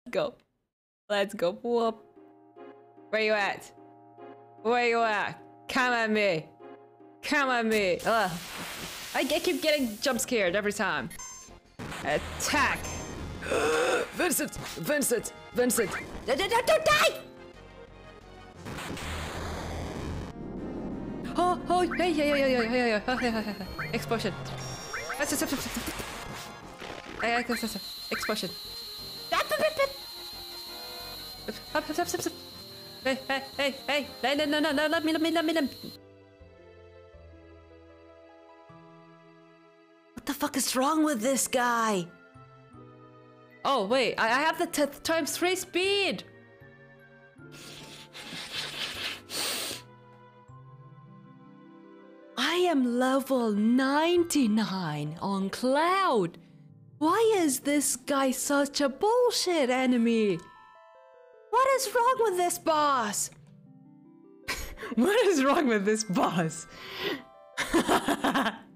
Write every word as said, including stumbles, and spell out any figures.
Go. Let's go. Whoop. Where you at? Where you at? Come at me. Come at me. Ugh. I, I keep getting jump scared every time. Attack. Vincent! Vincent! Vincent! Don't, don't, don't die! Oh, oh, hey, hey, hey, hey, hey, hey, hey, hey, hey, explosion. Explosion. Hey, hey, hey, hey, no, no, no, no, no, let me, let me, let me, let me. What the fuck is wrong with this guy? Oh, wait, I, I have the t times three speed. I am level ninety-nine on Cloud. Why is this guy such a bullshit enemy? What is wrong with this boss? What is wrong with this boss?